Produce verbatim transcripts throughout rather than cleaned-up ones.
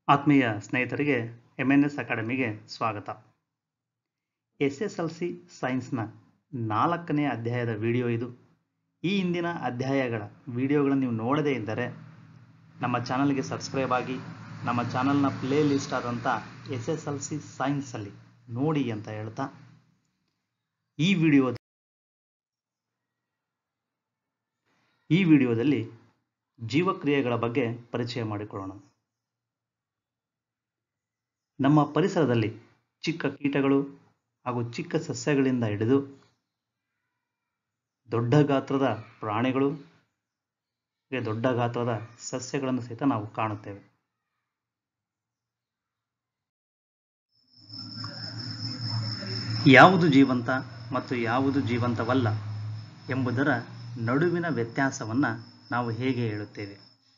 ಆತ್ಮೀಯ ಸ್ನೇಹಿತರಿಗೆ M N S ಅಕಾಡೆಮಿಗೆ ಸ್ವಾಗತ. ಎಸ್ ಎಸ್ ಎಲ್ ಸಿ ಸೈನ್ಸ್ನ ನಾಲ್ಕನೇ ಅಧ್ಯಾಯದ ವಿಡಿಯೋ ಇದು. ಈ ಹಿಂದಿನ ಅಧ್ಯಾಯಗಳ ವಿಡಿಯೋಗಳನ್ನು ನೀವು ನೋಡದೇ ಇದ್ದರೆ ನಮ್ಮ ಚಾನಲ್ಗೆ ಸಬ್ಸ್ಕ್ರೈಬ್ ಆಗಿ ನಮ್ಮ ಚಾನಲ್ನ ಪ್ಲೇ ಲಿಸ್ಟ್ ಆದಂಥ ಎಸ್ ಎಸ್ ಎಲ್ ಸಿ ಸೈನ್ಸಲ್ಲಿ ನೋಡಿ ಅಂತ ಹೇಳ್ತಾ ಈ ವಿಡಿಯೋ ಈ ವಿಡಿಯೋದಲ್ಲಿ ಜೀವಕ್ರಿಯೆಗಳ ಬಗ್ಗೆ ಪರಿಚಯ ಮಾಡಿಕೊಳ್ಳೋಣ. ನಮ್ಮ ಪರಿಸರದಲ್ಲಿ ಚಿಕ್ಕ ಕೀಟಗಳು ಹಾಗೂ ಚಿಕ್ಕ ಸಸ್ಯಗಳಿಂದ ಹಿಡಿದು ದೊಡ್ಡ ಗಾತ್ರದ ಪ್ರಾಣಿಗಳು ದೊಡ್ಡ ಗಾತ್ರದ ಸಸ್ಯಗಳನ್ನು ಸಹಿತ ನಾವು ಕಾಣುತ್ತೇವೆ. ಯಾವುದು ಜೀವಂತ ಮತ್ತು ಯಾವುದು ಜೀವಂತವಲ್ಲ ಎಂಬುದರ ನಡುವಿನ ವ್ಯತ್ಯಾಸವನ್ನು ನಾವು ಹೇಗೆ ಹೇಳುತ್ತೇವೆ?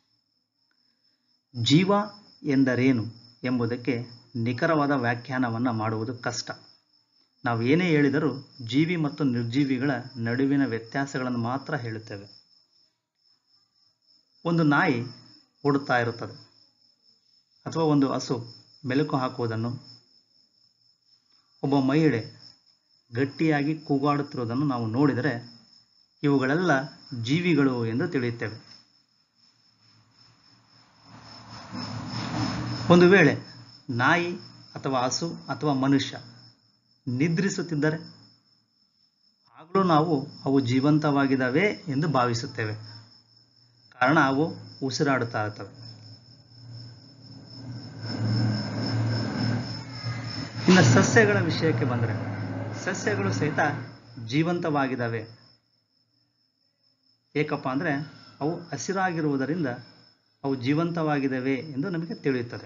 ಜೀವ ಎಂದರೇನು ಎಂಬುದಕ್ಕೆ ನಿಖರವಾದ ವ್ಯಾಖ್ಯಾನವನ್ನು ಮಾಡುವುದು ಕಷ್ಟ. ನಾವು ಏನೇ ಹೇಳಿದರೂ ಜೀವಿ ಮತ್ತು ನಿರ್ಜೀವಿಗಳ ನಡುವಿನ ವ್ಯತ್ಯಾಸಗಳನ್ನು ಮಾತ್ರ ಹೇಳುತ್ತೇವೆ. ಒಂದು ನಾಯಿ ಓಡುತ್ತಾ ಇರುತ್ತದೆ ಅಥವಾ ಒಂದು ಹಸು ಮೆಲುಕು ಹಾಕುವುದನ್ನು, ಒಬ್ಬ ಮಹಿಳೆ ಗಟ್ಟಿಯಾಗಿ ಕೂಗಾಡುತ್ತಿರುವುದನ್ನು ನಾವು ನೋಡಿದರೆ ಇವುಗಳೆಲ್ಲ ಜೀವಿಗಳು ಎಂದು ತಿಳಿಯುತ್ತೇವೆ. ಒಂದು ವೇಳೆ ನಾಯಿ ಅಥವಾ ಹಸು ಅಥವಾ ಮನುಷ್ಯ ನಿದ್ರಿಸುತ್ತಿದ್ದರೆ ಆಗಲೂ ನಾವು ಅವು ಜೀವಂತವಾಗಿದ್ದಾವೆ ಎಂದು ಭಾವಿಸುತ್ತೇವೆ. ಕಾರಣ ಅವು ಉಸಿರಾಡುತ್ತಾ ಇರ್ತವೆ. ಇನ್ನು ಸಸ್ಯಗಳ ವಿಷಯಕ್ಕೆ ಬಂದರೆ ಸಸ್ಯಗಳು ಸಹಿತ ಜೀವಂತವಾಗಿದ್ದಾವೆ. ಏಕಪ್ಪ ಅಂದರೆ ಅವು ಹಸಿರಾಗಿರುವುದರಿಂದ ಅವು ಜೀವಂತವಾಗಿದ್ದಾವೆ ಎಂದು ನಮಗೆ ತಿಳಿಯುತ್ತದೆ.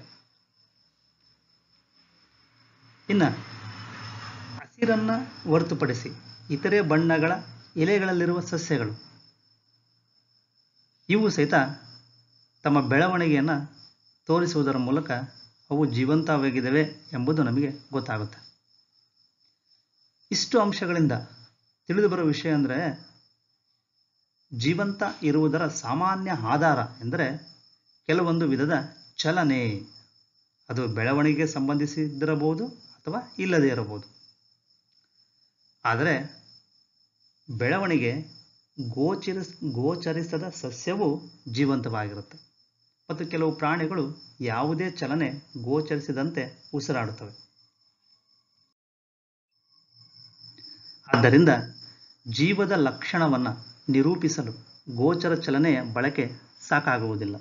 ಇನ್ನು ಹಸಿರನ್ನು ಹೊರತುಪಡಿಸಿ ಇತರೆ ಬಣ್ಣಗಳ ಎಲೆಗಳಲ್ಲಿರುವ ಸಸ್ಯಗಳು ಇವು ಸಹಿತ ತಮ್ಮ ಬೆಳವಣಿಗೆಯನ್ನು ತೋರಿಸುವುದರ ಮೂಲಕ ಅವು ಜೀವಂತವಾಗಿದ್ದಾವೆ ಎಂಬುದು ನಮಗೆ ಗೊತ್ತಾಗುತ್ತೆ. ಇಷ್ಟು ಅಂಶಗಳಿಂದ ತಿಳಿದು ಬರುವ ವಿಷಯ ಅಂದರೆ ಜೀವಂತ ಇರುವುದರ ಸಾಮಾನ್ಯ ಆಧಾರ ಎಂದರೆ ಕೆಲವೊಂದು ವಿಧದ ಚಲನೆ. ಅದು ಬೆಳವಣಿಗೆಗೆ ಸಂಬಂಧಿಸಿದ್ದಿರಬಹುದು ಅಥವಾ ಇಲ್ಲದೇ ಇರಬಹುದು. ಆದರೆ ಬೆಳವಣಿಗೆ ಗೋಚರಿಸ ಗೋಚರಿಸದ ಸಸ್ಯವು ಜೀವಂತವಾಗಿರುತ್ತೆ ಮತ್ತು ಕೆಲವು ಪ್ರಾಣಿಗಳು ಯಾವುದೇ ಚಲನೆ ಗೋಚರಿಸಿದಂತೆ ಉಸಿರಾಡುತ್ತವೆ. ಆದ್ದರಿಂದ ಜೀವದ ಲಕ್ಷಣವನ್ನು ನಿರೂಪಿಸಲು ಗೋಚರ ಚಲನೆಯ ಬಳಕೆ ಸಾಕಾಗುವುದಿಲ್ಲ.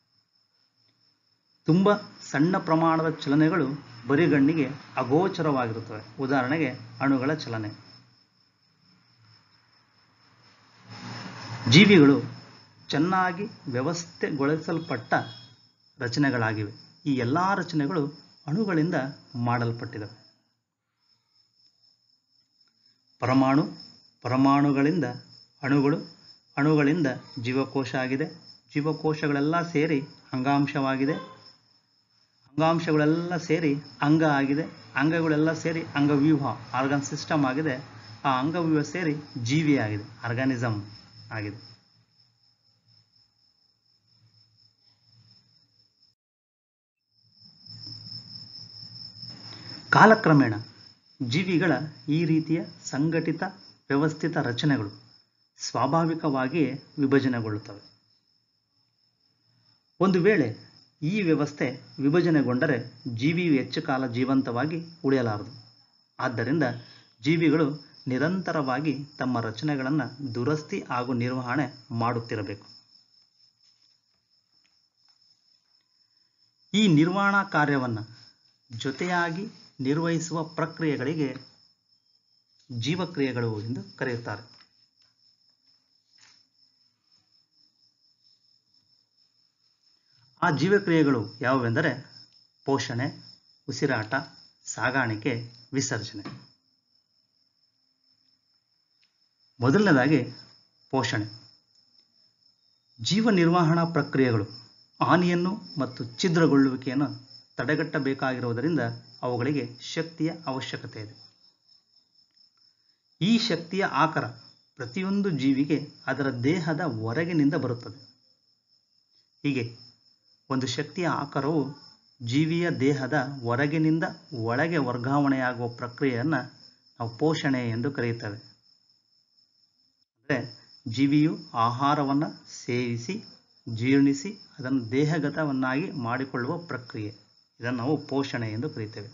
ತುಂಬ ಸಣ್ಣ ಪ್ರಮಾಣದ ಚಲನೆಗಳು ಬರಿಗಣ್ಣಿಗೆ ಅಗೋಚರವಾಗಿರುತ್ತವೆ. ಉದಾಹರಣೆಗೆ ಅಣುಗಳ ಚಲನೆ. ಜೀವಿಗಳು ಚೆನ್ನಾಗಿ ವ್ಯವಸ್ಥೆಗೊಳಿಸಲ್ಪಟ್ಟ ರಚನೆಗಳಾಗಿವೆ. ಈ ಎಲ್ಲ ರಚನೆಗಳು ಅಣುಗಳಿಂದ ಮಾಡಲ್ಪಟ್ಟಿವೆ. ಪರಮಾಣು, ಪರಮಾಣುಗಳಿಂದ ಅಣುಗಳು, ಅಣುಗಳಿಂದ ಜೀವಕೋಶ ಆಗಿದೆ. ಜೀವಕೋಶಗಳೆಲ್ಲ ಸೇರಿ ಅಂಗಾಂಶವಾಗಿದೆ. ಅಂಗಾಂಶಗಳೆಲ್ಲ ಸೇರಿ ಅಂಗ ಆಗಿದೆ. ಅಂಗಗಳೆಲ್ಲ ಸೇರಿ ಅಂಗವ್ಯೂಹ ಆರ್ಗನ್ ಸಿಸ್ಟಮ್ ಆಗಿದೆ. ಆ ಅಂಗವ್ಯೂಹ ಸೇರಿ ಜೀವಿ ಆಗಿದೆ, ಆರ್ಗಾನಿಸಮ್ ಆಗಿದೆ. ಕಾಲಕ್ರಮೇಣ ಜೀವಿಗಳ ಈ ರೀತಿಯ ಸಂಘಟಿತ ವ್ಯವಸ್ಥಿತ ರಚನೆಗಳು ಸ್ವಾಭಾವಿಕವಾಗಿಯೇ ವಿಭಜನೆಗೊಳ್ಳುತ್ತವೆ. ಒಂದು ವೇಳೆ ಈ ವ್ಯವಸ್ಥೆ ವಿಭಜನೆಗೊಂಡರೆ ಜೀವಿಯು ಹೆಚ್ಚು ಕಾಲ ಜೀವಂತವಾಗಿ ಉಳಿಯಲಾರದು. ಆದ್ದರಿಂದ ಜೀವಿಗಳು ನಿರಂತರವಾಗಿ ತಮ್ಮ ರಚನೆಗಳನ್ನು ದುರಸ್ತಿ ಹಾಗೂ ನಿರ್ವಹಣೆ ಮಾಡುತ್ತಿರಬೇಕು. ಈ ನಿರ್ವಹಣಾ ಕಾರ್ಯವನ್ನು ಜೊತೆಯಾಗಿ ನಿರ್ವಹಿಸುವ ಪ್ರಕ್ರಿಯೆಗಳಿಗೆ ಜೀವಕ್ರಿಯೆಗಳು ಎಂದು ಕರೆಯುತ್ತಾರೆ. ಆ ಜೀವಕ್ರಿಯೆಗಳು ಯಾವುವೆಂದರೆ ಪೋಷಣೆ, ಉಸಿರಾಟ, ಸಾಗಾಣಿಕೆ, ವಿಸರ್ಜನೆ. ಮೊದಲನೇದಾಗಿ ಪೋಷಣೆ. ಜೀವ ನಿರ್ವಹಣಾ ಪ್ರಕ್ರಿಯೆಗಳು ಹಾನಿಯನ್ನು ಮತ್ತು ಛಿದ್ರಗೊಳ್ಳುವಿಕೆಯನ್ನು ತಡೆಗಟ್ಟಬೇಕಾಗಿರುವುದರಿಂದ ಅವುಗಳಿಗೆ ಶಕ್ತಿಯ ಅವಶ್ಯಕತೆ ಇದೆ. ಈ ಶಕ್ತಿಯ ಆಕಾರ ಪ್ರತಿಯೊಂದು ಜೀವಿಗೆ ಅದರ ದೇಹದ ಹೊರಗಿನಿಂದ ಬರುತ್ತದೆ. ಹೀಗೆ ಒಂದು ಶಕ್ತಿಯ ಆಕಾರವು ಜೀವಿಯ ದೇಹದ ಹೊರಗಿನಿಂದ ಒಳಗೆ ವರ್ಗಾವಣೆಯಾಗುವ ಪ್ರಕ್ರಿಯೆಯನ್ನು ನಾವು ಪೋಷಣೆ ಎಂದು ಕರೆಯುತ್ತೇವೆ. ಅಂದರೆ ಜೀವಿಯು ಆಹಾರವನ್ನು ಸೇವಿಸಿ ಜೀರ್ಣಿಸಿ ಅದನ್ನು ದೇಹಗತವನ್ನಾಗಿ ಮಾಡಿಕೊಳ್ಳುವ ಪ್ರಕ್ರಿಯೆ, ಇದನ್ನು ನಾವು ಪೋಷಣೆ ಎಂದು ಕರೆಯುತ್ತೇವೆ.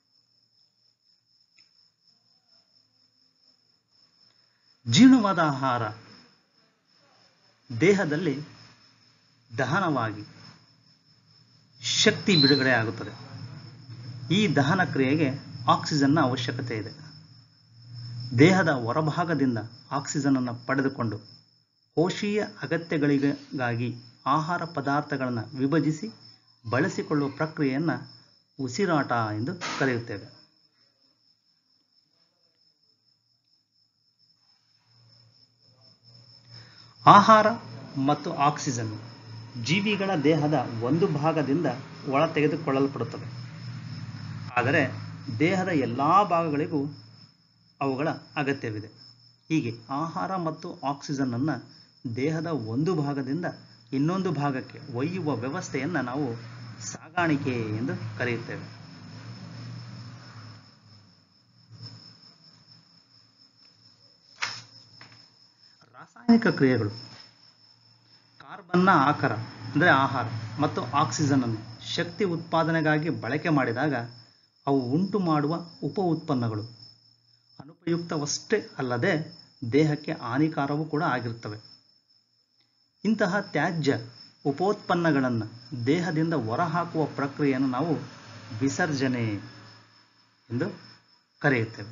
ಜೀರ್ಣವಾದ ಆಹಾರ ದೇಹದಲ್ಲಿ ದಹನವಾಗಿ ಶಕ್ತಿ ಬಿಡುಗಡೆ ಆಗುತ್ತದೆ. ಈ ದಹನ ಕ್ರಿಯೆಗೆ ಆಕ್ಸಿಜನ್ನ ಅವಶ್ಯಕತೆ ಇದೆ. ದೇಹದ ಹೊರಭಾಗದಿಂದ ಆಕ್ಸಿಜನ್ ಅನ್ನು ಪಡೆದುಕೊಂಡು ಕೋಶೀಯ ಅಗತ್ಯಗಳಿಗಾಗಿ ಆಹಾರ ಪದಾರ್ಥಗಳನ್ನು ವಿಭಜಿಸಿ ಬಳಸಿಕೊಳ್ಳುವ ಪ್ರಕ್ರಿಯೆಯನ್ನು ಉಸಿರಾಟ ಎಂದು ಕರೆಯುತ್ತೇವೆ. ಆಹಾರ ಮತ್ತು ಆಕ್ಸಿಜನ್ ಜೀವಿಗಳ ದೇಹದ ಒಂದು ಭಾಗದಿಂದ ಒಳ ತೆಗೆದುಕೊಳ್ಳಲ್ಪಡುತ್ತವೆ. ಆದರೆ ದೇಹದ ಎಲ್ಲ ಭಾಗಗಳಿಗೂ ಅವುಗಳ ಅಗತ್ಯವಿದೆ. ಹೀಗೆ ಆಹಾರ ಮತ್ತು ಆಕ್ಸಿಜನ್ ಅನ್ನು ದೇಹದ ಒಂದು ಭಾಗದಿಂದ ಇನ್ನೊಂದು ಭಾಗಕ್ಕೆ ಒಯ್ಯುವ ವ್ಯವಸ್ಥೆಯನ್ನು ನಾವು ಸಾಗಾಣಿಕೆ ಎಂದು ಕರೆಯುತ್ತೇವೆ. ರಾಸಾಯನಿಕ ಕ್ರಿಯೆಗಳು ಕಾರ್ಬನ್ನ ಆಕರ ಅಂದರೆ ಆಹಾರ ಮತ್ತು ಆಕ್ಸಿಜನ್ ಅನ್ನು ಶಕ್ತಿ ಉತ್ಪಾದನೆಗಾಗಿ ಬಳಕೆ ಮಾಡಿದಾಗ ಅವು ಉಂಟು ಮಾಡುವ ಉಪ ಉತ್ಪನ್ನಗಳು ಅನುಪಯುಕ್ತವಷ್ಟೇ ಅಲ್ಲದೆ ದೇಹಕ್ಕೆ ಹಾನಿಕಾರವೂ ಕೂಡ ಆಗಿರುತ್ತವೆ. ಇಂತಹ ತ್ಯಾಜ್ಯ ಉಪೋತ್ಪನ್ನಗಳನ್ನು ದೇಹದಿಂದ ಹೊರಹಾಕುವ ಪ್ರಕ್ರಿಯೆಯನ್ನು ನಾವು ವಿಸರ್ಜನೆ ಎಂದು ಕರೆಯುತ್ತೇವೆ.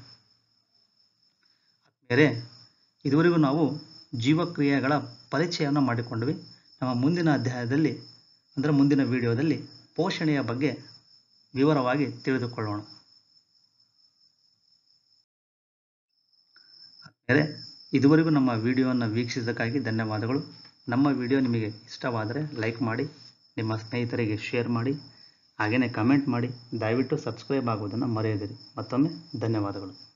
ಬೇರೆ ಇದುವರೆಗೂ ನಾವು ಜೀವಕ್ರಿಯೆಗಳ ಪರಿಚಯವನ್ನು ಮಾಡಿಕೊಂಡ್ವಿ. ನಮ್ಮ ಮುಂದಿನ ಅಧ್ಯಾಯದಲ್ಲಿ ಅಂದರೆ ಮುಂದಿನ ವಿಡಿಯೋದಲ್ಲಿ ಪೋಷಣೆಯ ಬಗ್ಗೆ ವಿವರವಾಗಿ ತಿಳಿದುಕೊಳ್ಳೋಣ. ಬೇರೆ ಇದುವರೆಗೂ ನಮ್ಮ ವಿಡಿಯೋವನ್ನು ವೀಕ್ಷಿಸಿದ್ದಕ್ಕಾಗಿ ಧನ್ಯವಾದಗಳು. ನಮ್ಮ ವಿಡಿಯೋ ನಿಮಗೆ ಇಷ್ಟವಾದರೆ ಲೈಕ್ ಮಾಡಿ, ನಿಮ್ಮ ಸ್ನೇಹಿತರಿಗೆ ಶೇರ್ ಮಾಡಿ, ಹಾಗೆಯೇ ಕಮೆಂಟ್ ಮಾಡಿ. ದಯವಿಟ್ಟು ಸಬ್ಸ್ಕ್ರೈಬ್ ಆಗುವುದನ್ನು ಮರೆಯದಿರಿ. ಮತ್ತೊಮ್ಮೆ ಧನ್ಯವಾದಗಳು.